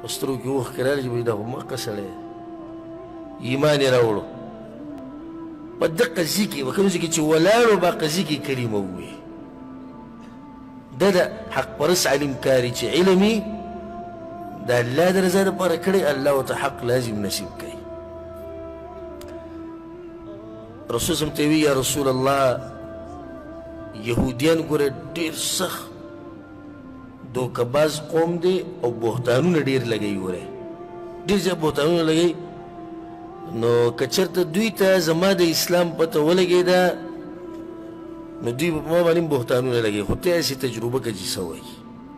سترګو کې اوښکې راغلې چې دا خو مکه سړی ایمان یې راوړو په دقه ځای کې په کوم ځای کې چې ولاړو په هغه ځای کې کلمه ووایي دا د حق پرست علم کاري چې علم یې د الله د رضا دپاره کړی الله ورته حق لازم نصیب کوي رسول صلی ته وی یا رسول الله یهودیان ګوره ډېر سخت دوکهباز قوم دی او بهتانونه ډېر لګوي ګوره ډېر زیات بهتانونه لګوي نو که چېرته دوی ته زما د اسلام پته ولګېده نو دوی په ما باندې بهتانونه لګوي خو ته هسې تجربه که چې څه وایي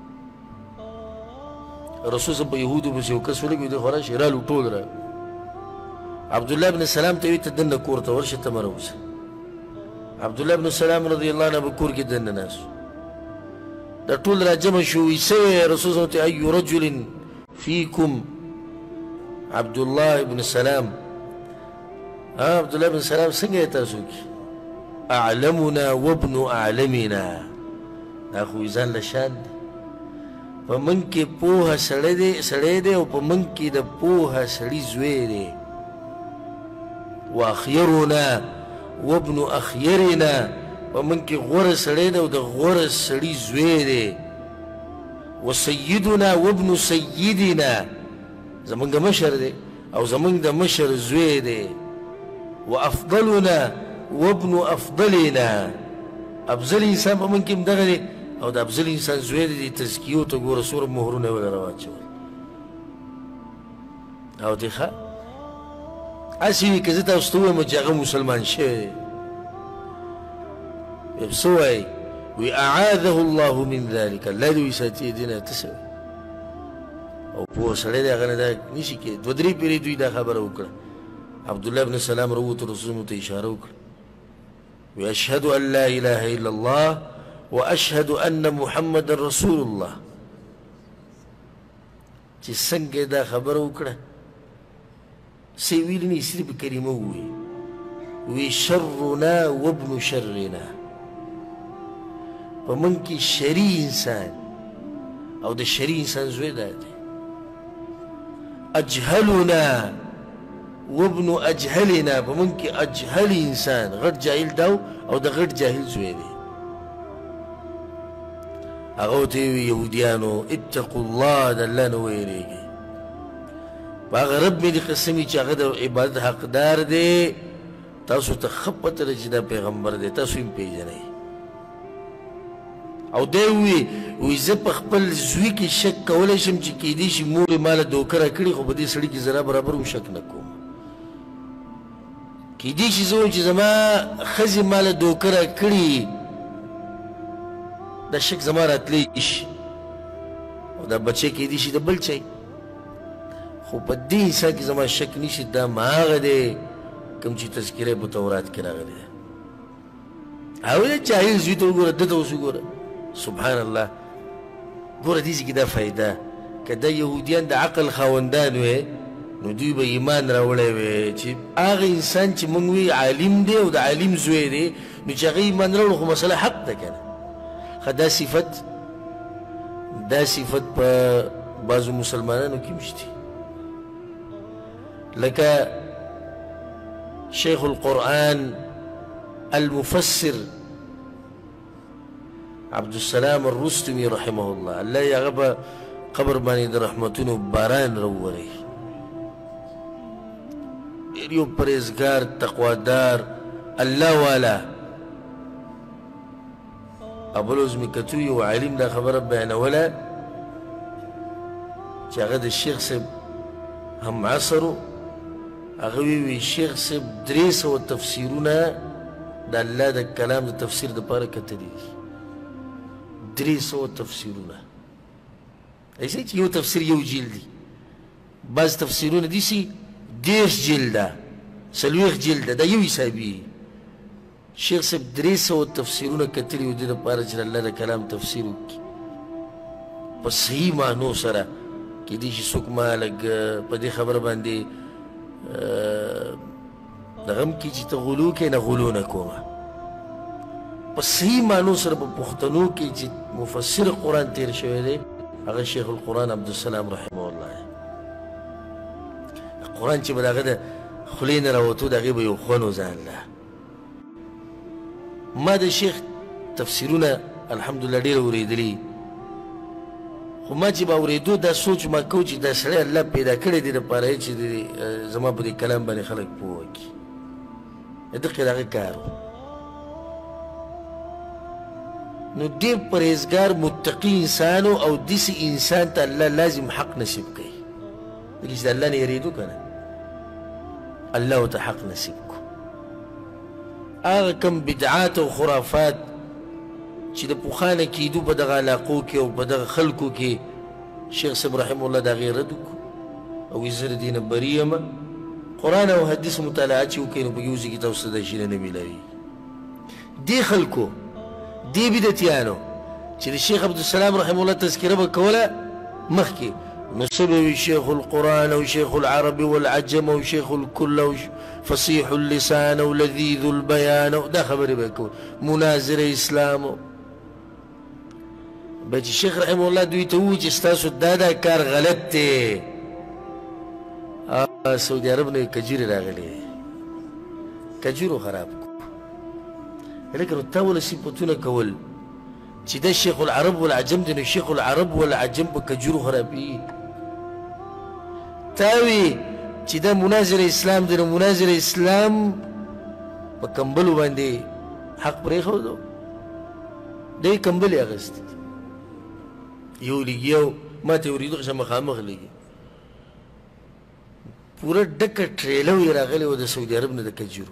رسول صلی په یهودو پسې یو کس ولګوي دی خو راشي رالو ټول را عبدالله بن سلام ته وی ته دننه کور ته ورشه ته مه راوځه عبدالله بن سلام رضی الله عنه په کور کې دننه ناست دا ټول را جمع شو وی څه وی رسول صلی ته ای رجل فیکم عبدالله بن سلام عبدالله بن سلام څنګه یې تاسو کې اعلمنا وابن اعلمنا دا خو ځان له شان دی په موږ کې پوهه سړی دی او په موږ کې د پوهه سړي زوی دی واخیرنا وابن اخیرنا په موږ کې غوره سړی دی او د غوره سړي زوی دی وسیدنا وابن سیدنا زمونږ مشر دی او زمونږ د مشر زوی دی وافضلنا وابن افضلنا افضل انسان په موږ کې هم دغه دی او د افضل انسان زوی دی تزکیو ته ګوره څومره مهرونه یې ولره واچول او دی ښه هسې وي که زه تاسو ته ووایم چې هغه مسلمان شوی دی څه وایي وی اعاذه الله من ذلك الله دې وساتي دې نه ته څه او پوه سړی دی هغه نه دا نشي کېدی دوه درې پېرې دوی دا خبره وکړه عبدالله بن سلام راووتو رسول ته اشاره وکړه وی اشهد ان لا اله الا الله واشهد ان محمد رسول الله چې څنګه دا خبره وکړه څه یې ویلي نه صرف کلمه ووایي وی شرنا وابن شرنا په موږ کې شري انسان او د شري انسان زوی دا دی اجهلنا وابن اجهلنا په موږ کې اجهل انسان غټ جاهل دا او د غټ جاهل زوی دی هغه ورته وی یهودیانو اتقوا الله د الله نه ویرېږئ په هغه رب مې دې قسم وي چې هغه د عبادت حقدار دی تاسو ته ښه پته ده چې دا پیغمبر دی تاسو یې پېژنئ او دی وی زه په خپل زوی کې شک کولی شم چې کیدای شي مور یې ماله دوکه راکړي خو په دې سړي کې ذره برابر هم شک نه کوم کیدای شي زه وایم چې زما ښځې ماله دوکه راکړي دا شک زما راتلی شي او دا بچی کیدای شي د بل چی خو په دې انسان کې زما شک نشي دا هماغه دی کوم چې تذکره په تورات کې راغلی دی او د جاهل زوی ته وګوره ده ته اوس وګوره سبحان الله ګوره دې کې دا فایده که دا یهودیان د عقل خاوندان وی نو دوی به ایمان راوړی وی چې هغه انسان چې موږ وی عالم دی او د عالم زوی دی نو چې هغه ایمان راوړو خو مسله حق ده که نه ښه دا صفت په بعضو مسلمانانو کې هم شته لکه شیخ القرآن المفسر عبدالسلام الرستمي رحمه الله الله یې هغه په قبر باندې د رحمتونو باران راووری ډېر یو پرهیزګار تقوادار الله والا ابوالعزم کتوي یو عالم دا خبره بیانوله چې هغه د شیخ صاحب هم عصرو هغه وی شیخ صاحب 300 تفسیرونه د الله د کلام د تفسیر دپاره کتلي 300 تفسیرونه ایسې چې یو تفسیر یو جلد دی بعض تفسیرونه داسې 10 جلده 40 جلده دا یو حسابي شیخ صاحب 300 تفسیرونه کتلي و دې دپاره چې د الله د کلام تفسیر وکړي په صحیح معنو سره کیدای شي څوک ما لږ په دې خبره باندې دغه هم کړي چې ته غلو کې نه غلو نه کومه په صحیح معنو سره په پښتنو کې چې مفسر قرآن تیر شوی دی هغه شیخ القرآن عبدالسلام رحمه الله قرآن چې به د هغه د خولې نه راوتو د هغې به یو خوند و ځان له. ما د شیخ تفسیرونه الحمدلله ډېر اورېدلي، خو ما چې به اورېدو دا سوچ ما کو چې دا سړی الله پیدا کړی دی دپاره چې زما په دې کلام باندې خلک پوه وکړي. دقې د هغه کار و. نو ډېر پرهیزګار متقي انسان او داسې انسان ته الله لازم حق نصیب کوي. دلته چې د الله نه یېرېدو که نه، الله ورته حق نصیب کو. هغه کم بدعات او خرافات چې د پخوانه کېدو په دغه علاقو کې او په دغه خلکو کې شیخ صاحب رحمه الله د هغې رد وکړو او وایي زه د دې نه بري یم. قرآن او حدیث مطالعه چې وکړئ نو په کې اوس کې تاسو ته دا شیونه نه میلاوي. دې خلکو دې بدعتیانو چې د شیخ عبدالسلام رحمه الله تذکره به کوله مخکې، نو څه به وي شیخ القرآن او شیخ العرب والعجم او شیخ الکل او فصیح اللسان او لذیذ البیان او دا خبرې به کول، مناظر اسلام. به چې شیخ رحمه الله دوی ته ووایي چې ستاسو دا کار غلط دی، سعودي عرب نه کجورې راغلې، کجورو خراب کو. لکه نو تا وله صفتونه کول چې دا شیخ العرب والعجم دی، نو شیخ العرب والعجم په کجورو خرابېږي. تا وي چې دا مناظر اسلام دی، نو مناظر اسلام په کمبلو باندې حق پرېښودو، دی کمبل یې اخیستی یو لګي او ما ته اورېدو ښه مخامخ لګي پوره ډکه ټریله یې راغلی و د سعودي عرب نه د کجورو.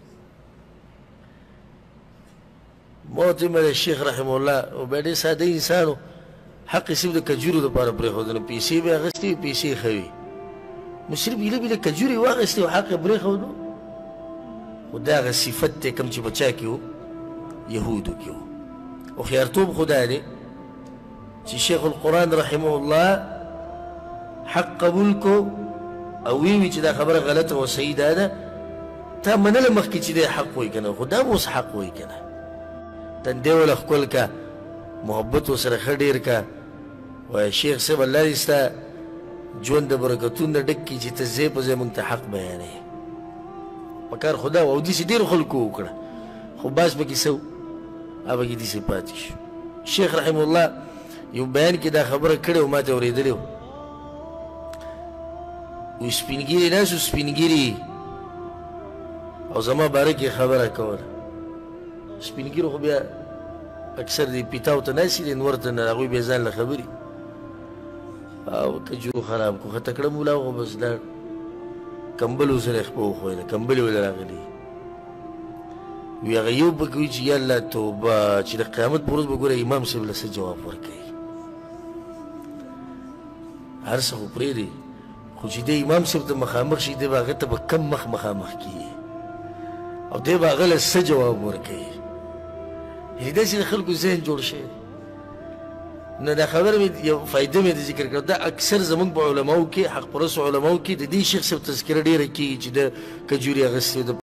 ما ورته ویل شیخ رحمه الله او بیا ډېر ساده انسان و، حق یې صرف د کجورو دپاره پرېښودو، نو پیسې به یې اخیستې وي، پیسې یې ښه وي، نو صرف ایله بیله کجورې یې واخیستې او حق یې پرېښودو. خو دا هغه صفت دی کوم چې په چا کې و؟ یهودو کې و. هوښیارتوب خو دا دی چې شیخ القرآن رحمه الله حق قبول کو او وی چې دا خبره غلطه او صحیح ده، تا منله مخکې چې دی حق وایي که نه، خو دا به اوس حق وایي که نه. تندې وله ښکل که، محبت ورسره ښه ډېر که، وایه شیخ صاحب الله دې ستا ژوند د برکتونو نه ډک کړي چې ته ځای په ځای مونږ ته حق بیانوې. په کار خو دا و او داسې ډېرو خلکو وکړه، خو باز پکې څه و؟ هغه پکې داسې پاتې شو. شیخ رحمه الله یو بیان کې دا خبره کړې و، ما ته اورېدلې و. وی سپینګیري ناست و، سپینګیري او زما باره کې خبره کوله. سپینګیرو خو بیا اکثر دی پیتاو ته ناستې دي، نور ته نه، هغوی بیا ځان له خبرې او کجورو خراب کو. ښه تکړه مولا و، خو بس لاړ، کمبل ورسره یې خپه وښویله، کمبل یې ولې راغلی. وی هغه یو پکې وي چې یا الله توبه، چې د قیامت په ورځ به ګوره امام صاحب له څه جواب ورکوي. هر څه خو پرېږدي، خو چې دی امام صاحب ته مخامخ شي، دی به هغه ته به کم مخامخ کېږي او دی به هغه له څه جواب ورکوي. یعنې داسې د خلکو ذهن جوړ شوی. نو دا خبره مې یو فایده مې د ذکر کړه، دا اکثر زموږ په علماو کې، حق پرستو علماو کې د دې شیخ صاحب تذکره ډېره کېږي چې د کجوري اخیستې